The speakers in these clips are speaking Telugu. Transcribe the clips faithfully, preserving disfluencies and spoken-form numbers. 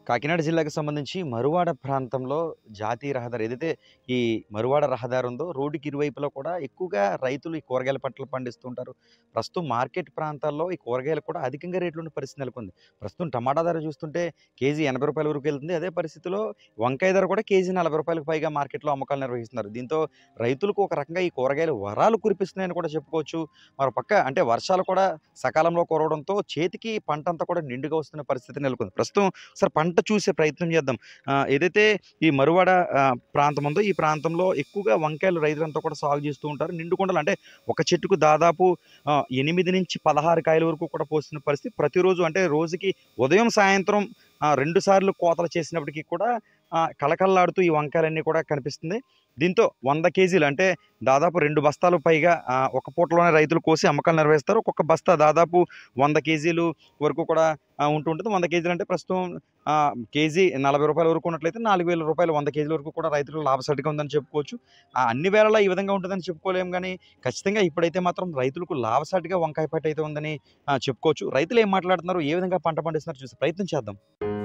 కాకినాడ జిల్లాకి సంబంధించి మరువాడ ప్రాంతంలో జాతీయ రహదారి ఏదైతే ఈ మరువాడ రహదారి ఉందో రోడ్డుకి ఇరువైపులా కూడా ఎక్కువగా రైతులు ఈ కూరగాయల పంటలు పండిస్తుంటారు. ప్రస్తుతం మార్కెట్ ప్రాంతాల్లో ఈ కూరగాయలు కూడా అధికంగా రేట్లు ఉన్న పరిస్థితి నెలకొంది. ప్రస్తుతం టమాటా ధర చూస్తుంటే కేజీ ఎనభై రూపాయల వరకు వెళ్తుంది. అదే పరిస్థితిలో వంకాయ ధర కూడా కేజీ నలభై రూపాయలకు పైగా మార్కెట్లో అమ్మకాలు నిర్వహిస్తున్నారు. దీంతో రైతులకు ఒక రకంగా ఈ కూరగాయలు వరాలు కురిపిస్తున్నాయని కూడా చెప్పుకోవచ్చు. మరోపక్క అంటే వర్షాలు కూడా సకాలంలో కురవడంతో చేతికి పంట అంతా కూడా నిండుగా వస్తున్న పరిస్థితి నెలకొంది. ప్రస్తుతం ఒకసారి పంట చూసే ప్రయత్నం చేద్దాం. ఆహ్, ఏదైతే ఈ మరువాడ ఆహ్, ప్రాంతం ఉందో ఈ ప్రాంతంలో ఎక్కువగా వంకాయలు రైతులంతా కూడా సాగు చేస్తూ ఉంటారు. నిండుకుండలు అంటే ఒక చెట్టుకు దాదాపు ఆహ్, ఎనిమిది నుంచి పదహారు కాయల వరకు కూడా పోస్తున్న పరిస్థితి. ప్రతిరోజు అంటే రోజుకి ఉదయం, సాయంత్రం ఆహ్, రెండు సార్లు కోతలు చేసినప్పటికీ కూడా ఆహ్, కళకళలాడుతూ ఈ వంకాయలన్నీ కూడా కనిపిస్తుంది. దీంతో వంద కేజీలు అంటే దాదాపు రెండు బస్తాలు పైగా ఆహ్, ఒక పూటలోనే రైతులు కోసి అమ్మకాలు నిర్వహిస్తారు. ఒక్కొక్క బస్తా దాదాపు వంద కేజీలు వరకు కూడా ఆహ్, ఉంటూ ఉంటుంది. వంద కేజీలు అంటే ప్రస్తుతం ఆహ్, కేజీ నలభై రూపాయల వరకు ఉన్నట్లయితే నాలుగు వేల రూపాయలు వంద కేజీల వరకు కూడా రైతులకు లాభసాటిగా ఉందని చెప్పుకోవచ్చు. ఆహ్, అన్ని వేళలా ఈ విధంగా ఉంటుందని చెప్పుకోలేము గానీ, ఖచ్చితంగా ఇప్పుడైతే మాత్రం రైతులకు లాభసాటిగా వంకాయ పంట అయితే ఉందని ఆహ్, చెప్పుకోవచ్చు. రైతులు ఏం మాట్లాడుతున్నారు, ఏ విధంగా పంట పండిస్తున్నారో చూసే ప్రయత్నం చేద్దాం.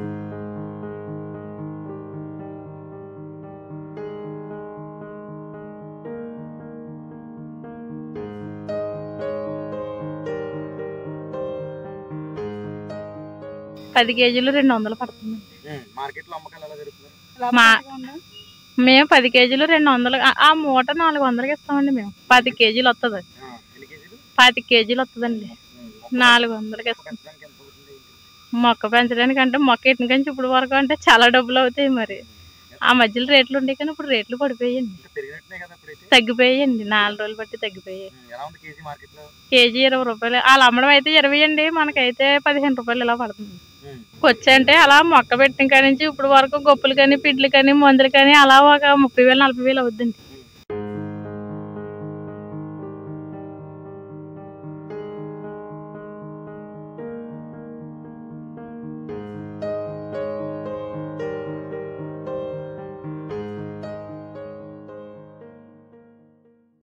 పది కేజీలు రెండు వందలు పడుతుంది. మార్కెట్‌లో అమ్మకాలు ఎలా జరుగుతున్నాయి? మా మేము పది కేజీలు రెండు వందలు ఆ- ఆ మూట నాలుగు వందలకి ఇస్తామండి. మేము పది కేజీలు వస్తుంది. ఆ! ఎన్ని కేజీలు? పది కేజీలు వస్తుందండి. హ్మ్. నాలుగు వందలకి ఇస్తాం. పెంచడానికి ఎంత అవుతుంది? మొక్క పెంచడానికి అంటే మొక్క ఎట్టిన కంచి ఇప్పుడు వరకు అంటే చాలా డబ్బులు అవుతాయి. మరి ఆ మధ్యలో రేట్లు ఉండే కానీ ఇప్పుడు రేట్లు పడిపోయాయండి, ఇంకా పెరిగినట్టే కదా ఇప్పుడైతే? తగ్గిపోయాయండి. నాలుగు రోజులు బట్టి తగ్గిపోయాయి. హ్మ్. ఎలా ఉంది కేజీ మార్కెట్‌లో? కేజీ ఇరవై రూపాయలు వాళ్ళు అమ్మడం అయితే ఇరవై అండి, మనకైతే పదిహేను రూపాయలు ఇలా పడుతుంది. హ్మ్. వచ్చంటే అలా మొక్క పెట్టిన కాడి నుంచి ఇప్పుడు వరకు గొప్పలు కానీ పిడ్లు కానీ మందులు కానీ అలా ఒక ముప్పై వేలు నలభై వేలు అవుద్దండి.